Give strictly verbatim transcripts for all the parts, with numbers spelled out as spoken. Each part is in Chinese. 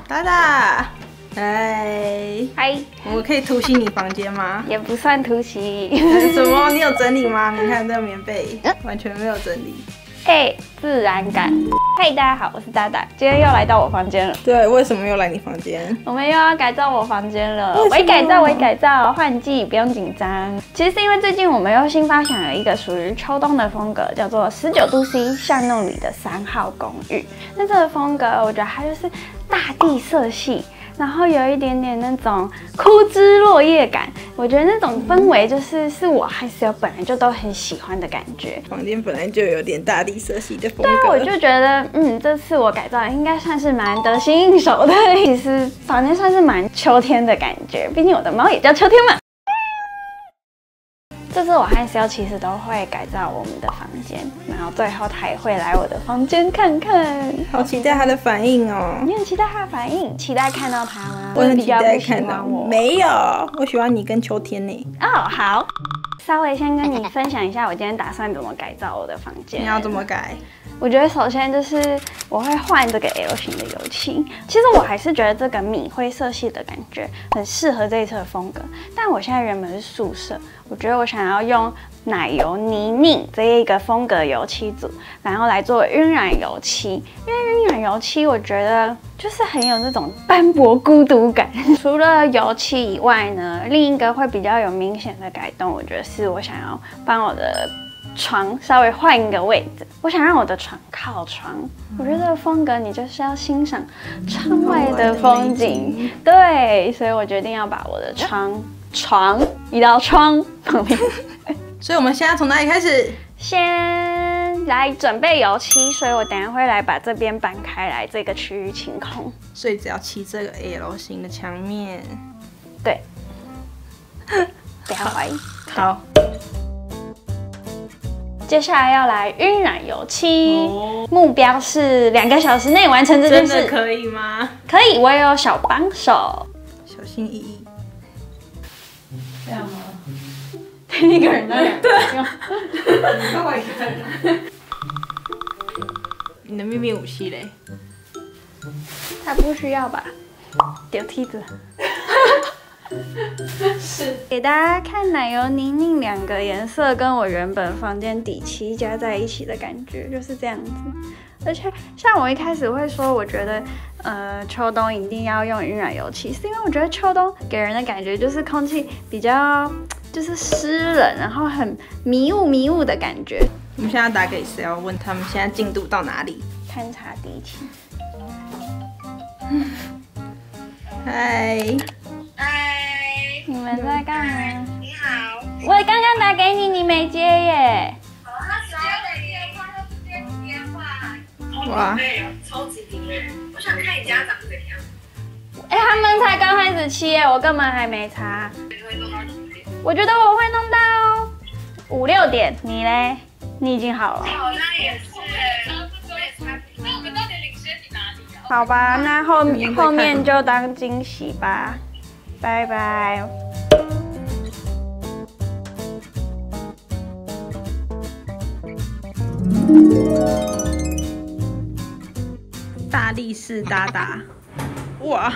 大大，嗨嗨， 我可以突袭你房间吗？ 也不算突袭。 什么？你有整理吗？你看这个棉被完全没有整理。 哎、欸，自然感。嘿，大家好，我是大大，今天又来到我房间了。 对，为什么又来你房间？ 我们又要改造我房间了，微改造，微改造，换季，不用紧张。其实是因为最近我们又新发想了一个属于秋冬的风格，叫做十九度 C 巷弄里的三号公寓。那这个风格，我觉得它就是大地色系。然后有一点点那种枯枝落叶感，我觉得那种氛围就是是我和室友本来就都很喜欢的感觉。 房间本来就有点大地色系的风格， 对啊，我就觉得，嗯，这次我改造应该算是蛮得心应手的。其实房间算是蛮秋天的感觉，毕竟我的猫也叫秋天嘛。这次我和室友其实都会改造我们的房间，然后最后他也会来我的房间看看， 好期待他的反应哦！ 你很期待他的反应，期待看到他吗？ 我很期待看到我。没有，我喜欢你跟秋天呢。 哦，好，稍微先跟你分享一下我今天打算怎么改造我的房间。 你要怎么改？ 我觉得首先就是我会换这个 L 型的油漆，其实我还是觉得这个米灰色系的感觉很适合这一次的风格。但我现在原本是宿舍，我觉得我想要用奶油泥泞这一个风格油漆组，然后来做晕染油漆。因为晕染油漆我觉得就是很有那种斑驳孤独感。除了油漆以外呢，另一个会比较有明显的改动，我觉得是我想要帮我的床稍微换一个位置，我想让我的床靠窗。我觉得这个风格你就是要欣赏窗外的风景，对，所以我决定要把我的床床移到窗旁边。 所以我们现在从哪里开始？ 先来准备油漆，所以我等一下会来把这边搬开来，这个区域清空。 所以只要漆这个 L 型的墙面， 对，不要怀疑。 好。 接下来要来晕染油漆，哦、目标是两个小时内完成这件事。 真的可以吗？ 可以，我也有小帮手， 小心翼翼。 这样吗？一个人的两个人， 你的秘密武器嘞？ 他不需要吧？丢梯子。是给大家看奶油泥泞两个颜色跟我原本房间底漆加在一起的感觉，就是这样子。而且像我一开始会说，我觉得呃秋冬一定要用晕染油漆，是因为我觉得秋冬给人的感觉就是空气比较就是湿冷，然后很迷雾迷雾的感觉。 我们现在打给谁？要问他们现在进度到哪里？ 勘察敌情。 嗨。 你们在干嘛？ 你好， 我刚刚打给你，你没接耶。 哦，他直接打电话，他直接电话， 哇， 对哦，超级低耶！我想看你家长怎样。 哎、欸，他们才刚开始漆耶，我根本还没擦。 你会弄到几点？ 我觉得我会弄到五六点，你嘞？你已经好了。 好像也是，我也差不多。那我们到底领先你哪里啊？ 好吧，那后后面就当惊喜吧。拜拜。 大力士大大，哇！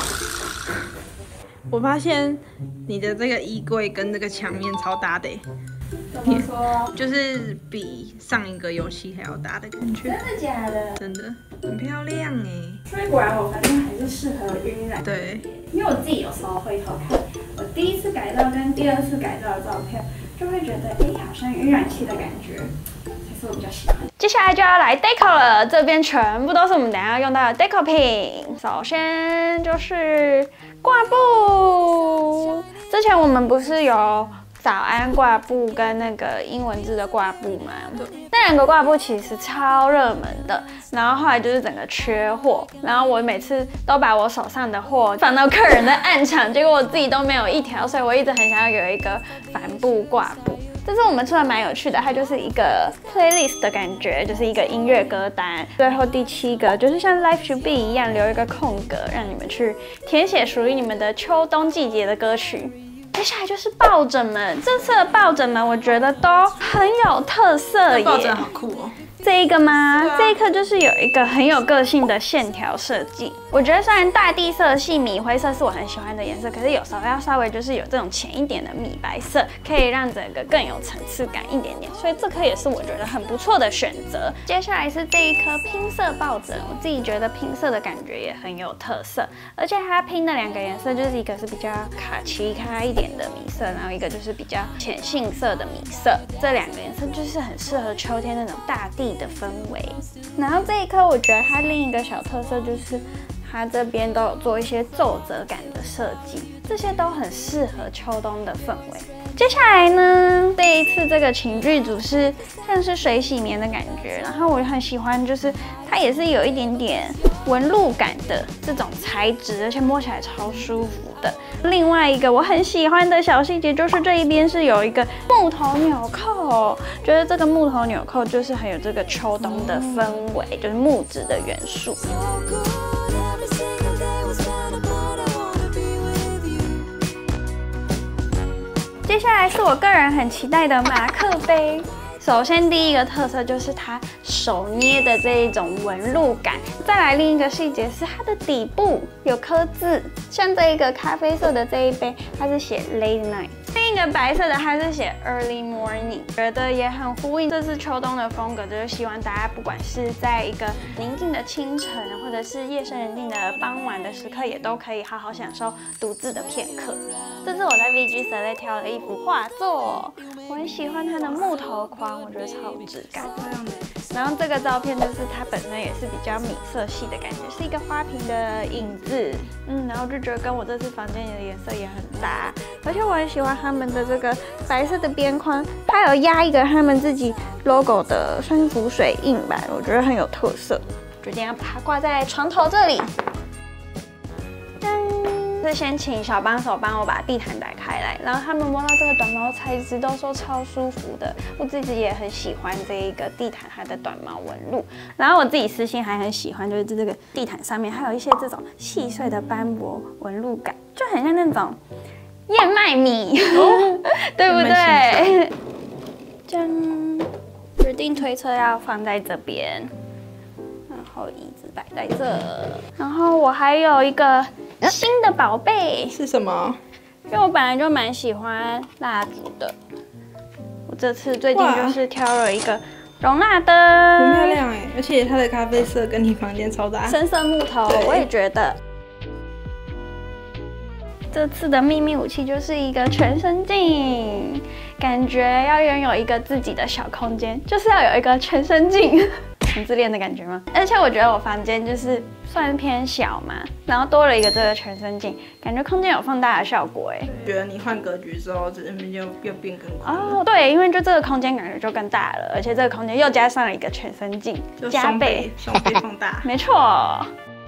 我发现你的这个衣柜跟这个墙面超搭的， 怎么说？ 就是比上一个油漆还要搭的感觉。 真的假的？ 真的很漂亮哎。 所以果然我房间还是适合晕染。 对。 因为我自己有时候回头看我第一次改造跟第二次改造的照片，就会觉得哎、欸，好像晕染漆的感觉才是我比较喜欢。接下来就要来 deco 了，这边全部都是我们等一下要用到的 deco 品。首先就是挂布，之前我们不是有早安挂布跟那个英文字的挂布嘛，那两个挂布其实超热门的，然后后来就是整个缺货，然后我每次都把我手上的货放到客人的暗场，结果我自己都没有一条，所以我一直很想要有一个帆布挂布。这是我们出来蛮有趣的，它就是一个 playlist 的感觉，就是一个音乐歌单。最后第七个就是像 Life to Be 一样留一个空格，让你们去填写属于你们的秋冬季节的歌曲。接下来就是抱枕们，这次的抱枕们我觉得都很有特色耶。 抱枕好酷哦！ 这这一个吗？啊、这一颗就是有一个很有个性的线条设计。我觉得虽然大地色系米灰色是我很喜欢的颜色，可是有时候要稍微就是有这种浅一点的米白色，可以让整个更有层次感一点点。所以这颗也是我觉得很不错的选择。接下来是这一颗拼色抱枕，我自己觉得拼色的感觉也很有特色，而且它拼的两个颜色就是一个是比较卡其卡一点的米色，然后一个就是比较浅杏色的米色。这两个颜色就是很适合秋天那种大地的氛围。然后这一颗我觉得它另一个小特色就是它这边都有做一些皱褶感的设计，这些都很适合秋冬的氛围。接下来呢，这一次这个寝具组是像是水洗棉的感觉，然后我很喜欢，就是它也是有一点点纹路感的这种材质，而且摸起来超舒服的。另外一个我很喜欢的小细节就是这一边是有一个木头纽扣，觉得这个木头纽扣就是很有这个秋冬的氛围，就是木质的元素。接下来是我个人很期待的马克杯。首先第一个特色就是它手捏的这一种纹路感，再来另一个细节是它的底部有刻字，像这一个咖啡色的这一杯，它是写 late night， 另一个白色的它是写 early morning， 觉得也很呼应这次秋冬的风格，就是希望大家不管是在一个宁静的清晨，或者是夜深人静的傍晚的时刻，也都可以好好享受独自的片刻。这是我在 V G Select 挑的一幅画作，我很喜欢它的木头框，我觉得超有质感。然后这个照片就是它本身也是比较米色系的感觉，是一个花瓶的影子，嗯，然后就觉得跟我这次房间里的颜色也很搭，而且我很喜欢他们的这个白色的边框，它有压一个他们自己 logo 的算是浮水印吧，我觉得很有特色，决定要把它挂在床头这里。是先请小帮手帮我把地毯打开来，然后他们摸到这个短毛材质都说超舒服的，我自己也很喜欢这一个地毯它的短毛纹路，然后我自己私心还很喜欢就是这个地毯上面还有一些这种细碎的斑驳纹路感，就很像那种燕麦米，哦、对不对？这样决定推车要放在这边，然后椅子摆在这，然后我还有一个新的宝贝是什么？ 因为我本来就蛮喜欢蜡烛的，我这次最近就是挑了一个容蜡灯， 很漂亮哎，而且它的咖啡色跟你房间超搭， 深色木头，我也觉得。这次的秘密武器就是一个全身镜，感觉要拥有一个自己的小空间，就是要有一个全身镜。很自恋的感觉吗？而且我觉得我房间就是算偏小嘛，然后多了一个这个全身镜，感觉空间有放大的效果哎。 觉得你换格局之后，这边就又变更宽了。 哦，对，因为就这个空间感觉就更大了，而且这个空间又加上了一个全身镜，加倍双倍放大。 没错。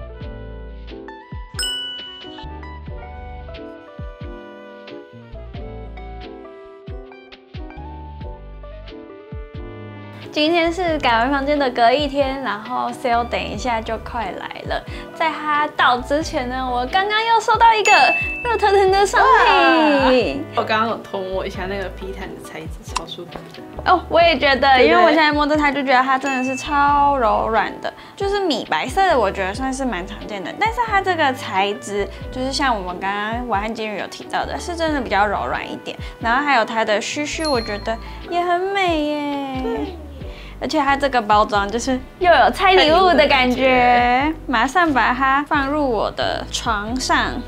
今天是改完房间的隔一天，然后 sale 等一下就快来了。在它到之前呢，我刚刚又收到一个热腾腾的商品。 我刚刚有偷摸一下那个皮毯的材质，超舒服的。 哦，我也觉得，因为我现在摸着它就觉得它真的是超柔软的，就是米白色的，我觉得算是蛮常见的。但是它这个材质，就是像我们刚刚我和金鱼有提到的，是真的比较柔软一点。然后还有它的须须，我觉得也很美耶。而且它这个包装就是又有拆礼物的感觉，马上把它放入我的床上。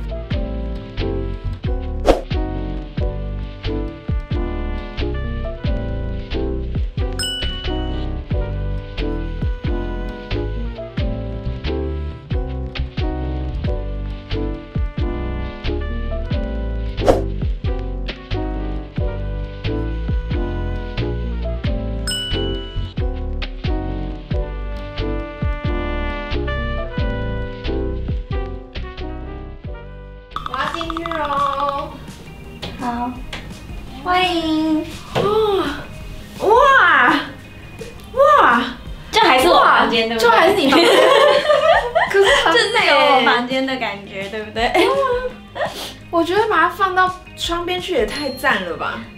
好，欢迎！ 哇哇哇！ 这还是我房间对不对？ 这还是你房间，可是这是有我房间的感觉，对不对？ 我觉得把它放到窗边去也太赞了吧！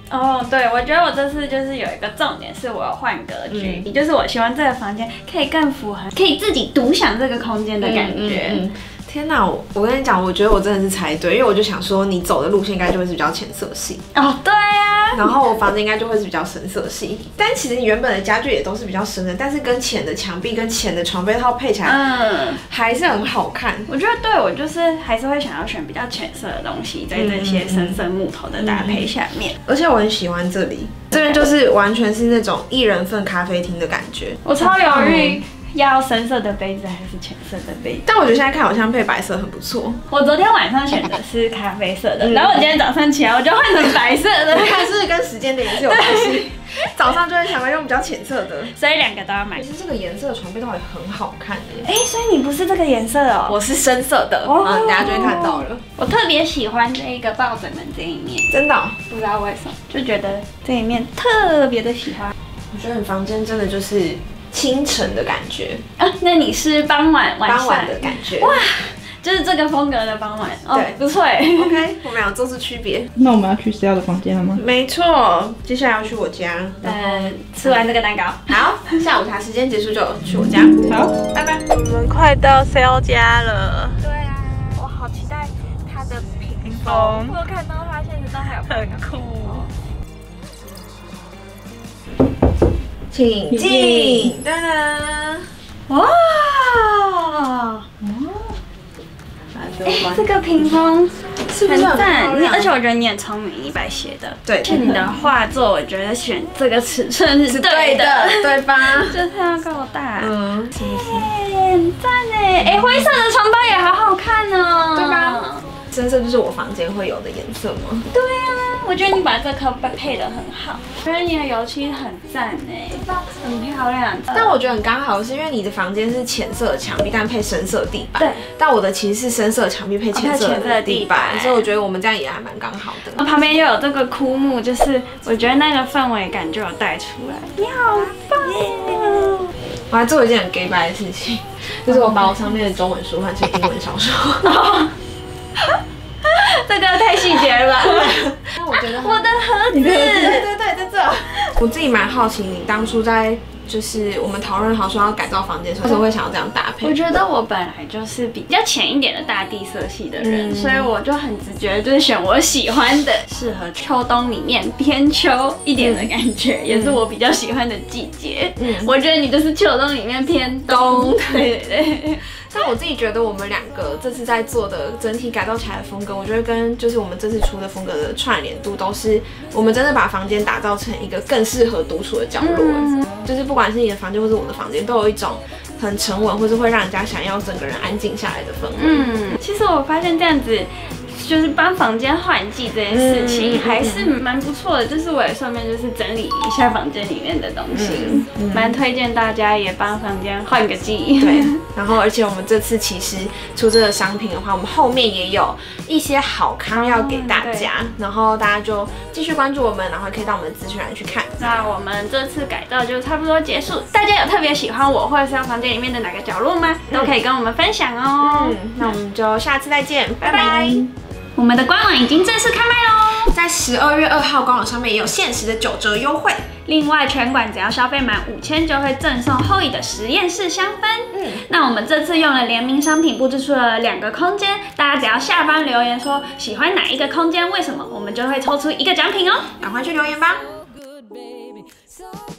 哦，对，我觉得我这次就是有一个重点是我有换格局，嗯、就是我希望这个房间可以更符合，可以自己独享这个空间的感觉。嗯嗯嗯天哪，我我跟你讲，我觉得我真的是猜对，因为我就想说，你走的路线应该就会是比较浅色系哦，对啊， 然后我房子应该就会是比较深色系，但其实你原本的家具也都是比较深的，但是跟浅的墙壁跟浅的床被套配起来，嗯，还是很好看。 我觉得对我就是还是会想要选比较浅色的东西，在这些深色木头的搭配下面， 而且我很喜欢这里，这边就是完全是那种一人份咖啡厅的感觉， 我超犹豫。要深色的杯子还是浅色的杯子？ 但我觉得现在看好像配白色很不错。 我昨天晚上选的是咖啡色的，嗯、然后我今天早上起来我就换成白色的。 还是跟时间点也是有关系。早上就会想要用比较浅色的， 所以两个都要买。 其实这个颜色的床被套也很好看耶。 哎、欸，所以你不是这个颜色哦？ 我是深色的，哦、嗯，大家就会看到了。 我特别喜欢这一个抱枕的这一面， 真的、哦、 不知道为什么，就觉得这一面特别的喜欢。 我觉得你房间真的就是清晨的感觉啊，那你是傍晚晚上傍晚的感觉哇，就是这个风格的傍晚，哦、对，不错哎。 OK， 我们俩做出区别。 那我们要去 C L 的房间了吗？ 没错，接下来要去我家， 嗯，吃完这个蛋糕， 好，下午茶时间结束就去我家， 好， 拜拜。 我们快到 C L 家了。 对啊，我好期待它的屏风，我看到它现在都还有很酷。 请进，噔噔， 哇！哎，这个屏风是不是很赞？而且我觉得你很聪明，你白写的。 对， 是你的画作，我觉得选这个尺寸是对的， 对吧？ 就是要够大，嗯，是不是？很赞哎！哎，灰色的床包也好好看哦， 对吧？深色就是我房间会有的颜色吗？ 对啊，我觉得你把这颗配得很好，觉得你的油漆很赞哎，很漂亮。 但我觉得很刚好，是因为你的房间是浅色的墙壁，但配深色的地板。 对。 但我的其实是深色的墙壁配浅色的地板，所以我觉得我们这样也还蛮刚好的。 旁边又有这个枯木，就是我觉得那个氛围感就有带出来。你好棒哦！ 我还做一件很 gay 白的事情，就是我把我上面的中文书换成英文小说。 这个太细节了吧？ 但我觉得我的盒子， 对对对，在这。我自己蛮好奇，你当初在就是我们讨论好说要改造房间的时候，为什么会想要这样搭配？ 我觉得我本来就是比较浅一点的大地色系的人，嗯、所以我就很直觉就是选我喜欢的，适合秋冬里面偏秋一点的感觉，嗯、也是我比较喜欢的季节。嗯，我觉得你就是秋冬里面偏冬，对对对。 但我自己觉得我们两个这次在做的整体改造起来的风格，我觉得跟就是我们这次出的风格的串联度，都是我们真的把房间打造成一个更适合独处的角落。嗯、就是不管是你的房间或是我的房间，都有一种很沉稳，或是会让人家想要整个人安静下来的氛围。嗯， 其实我发现这样子。就是帮房间换季这件事情还是蛮不错的，就是我也顺便就是整理一下房间里面的东西，蛮推荐大家也帮房间换个季。 对，然后而且我们这次其实出这个商品的话，我们后面也有一些好康要给大家，然后大家就继续关注我们，然后可以到我们的资讯栏去看。 那我们这次改造就差不多结束，大家有特别喜欢我或者是房间里面的哪个角落吗？都可以跟我们分享哦。 嗯，那我们就下次再见，拜拜。 我们的官网已经正式开卖喽， 在十二月二号官网上面也有限时的九折优惠。 另外，全馆只要消费满五千就会赠送后椅的实验室香氛。嗯，那我们这次用了联名商品布置出了两个空间，大家只要下方留言说喜欢哪一个空间，为什么，我们就会抽出一个奖品哦， 赶快去留言吧。